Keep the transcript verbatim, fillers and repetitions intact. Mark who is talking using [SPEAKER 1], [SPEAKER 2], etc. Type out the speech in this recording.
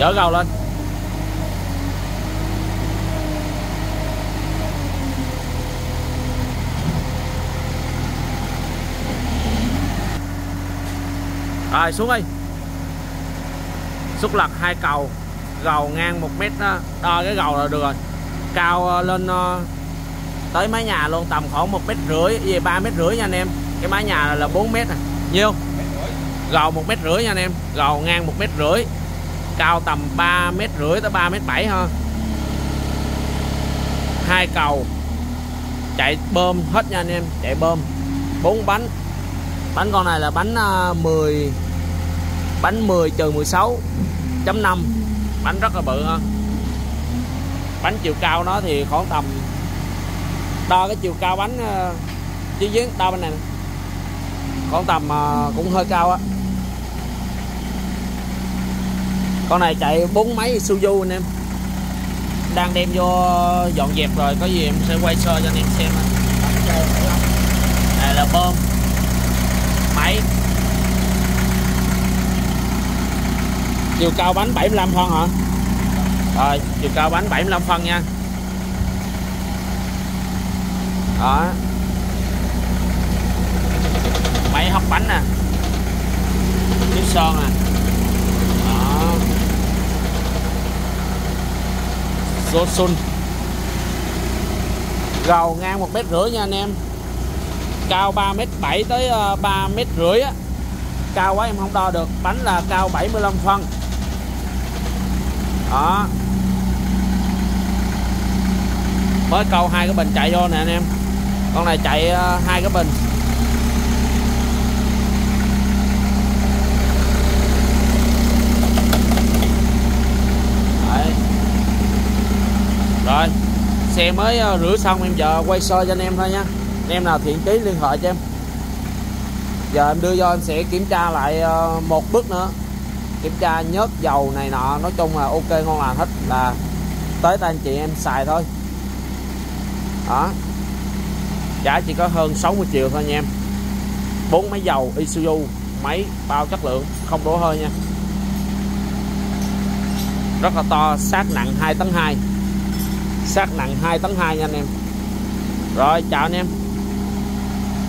[SPEAKER 1] Chở gầu lên. Rồi xuống đi. Xúc lật hai cầu, gầu ngang một mét đó, đo cái gầu là được rồi. Cao lên tới mái nhà luôn, tầm khoảng một mét rưỡi về ba mét rưỡi nha anh em. Cái mái nhà là bốn mét à. Nhiêu? Gầu một mét rưỡi nha anh em. Gầu ngang một mét rưỡi, cao tầm ba mét rưỡi tới ba mét bảy ha. Hai cầu chạy bơm hết nha anh em, chạy bơm. Bốn bánh. Bánh con này là bánh mười, bánh mười trừ mười sáu chấm năm, bánh rất là bự ha. Bánh chiều cao nó thì khoảng tầm, đo cái chiều cao bánh chứ dưới đo bên này khoảng tầm cũng hơi cao á. Con này chạy bốn máy Isuzu anh em. Đang đem vô dọn dẹp rồi, có gì em sẽ quay sơ cho anh em xem. Này là bơm máy. Chiều cao bánh bảy mươi lăm phân hả? Rồi, chiều cao bánh bảy mươi lăm phân nha. Đó. Máy hóc bánh nè. Chiếc sơn nè. Đó. Johnson. Gầu ngang một mét rưỡi nha anh em. Cao ba mét bảy tới ba mét rưỡi á. Cao quá em không đo được. Bánh là cao bảy mươi lăm phân. Đó. Mới câu hai cái bình chạy vô nè anh em. Con này chạy uh, hai cái bình. Đấy. Rồi xe mới uh, rửa xong, em giờ quay soi cho anh em thôi nha. Anh em nào thiện chí liên hệ cho em. Giờ em đưa vô em sẽ kiểm tra lại uh, một bước nữa, kiểm tra nhớt dầu này nọ, nói chung là ok ngon lành hết, là tới tay anh chị em xài thôi. Đó. Giá chỉ có hơn sáu mươi triệu thôi nha em. Bốn máy dầu Isuzu, máy bao chất lượng, không đổ hơi nha. Rất là to, xác nặng hai tấn hai. Xác nặng hai tấn hai nha anh em. Rồi chào anh em.